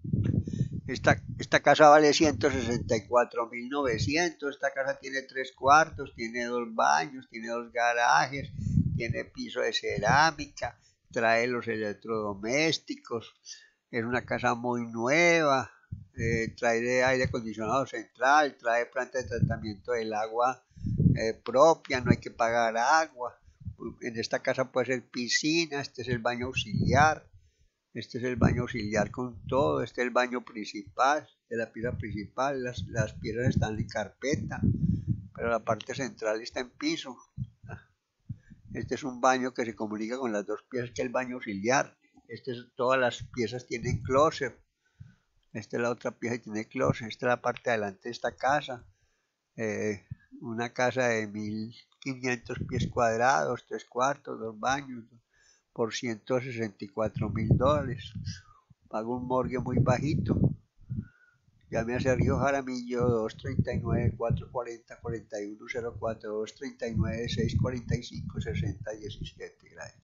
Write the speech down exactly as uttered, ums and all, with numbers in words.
Esta, esta casa vale ciento sesenta y cuatro mil novecientos. Esta casa tiene tres cuartos, tiene dos baños, tiene dos garajes, tiene piso de cerámica, trae los electrodomésticos. Es una casa muy nueva. Eh, trae de aire acondicionado central, trae planta de tratamiento del agua eh, propia, no hay que pagar agua. En esta casa puede ser piscina, este es el baño auxiliar. Este es el baño auxiliar con todo, este es el baño principal, de la pieza principal, las, las piezas están en carpeta, pero la parte central está en piso. Este es un baño que se comunica con las dos piezas, que es el baño auxiliar. Este es, todas las piezas tienen closet. Esta es la otra pieza que tiene closet. Esta es la parte de adelante de esta casa. Eh, una casa de mil quinientos pies cuadrados, tres cuartos, dos baños, por ciento sesenta y cuatro mil dólares. Pago un morgue muy bajito. Llame a Sergio Jaramillo dos tres nueve, cuatro cuatro cero, cuatro uno cero cuatro, dos tres nueve, seis cuatro cinco, seis cero uno siete. Gracias.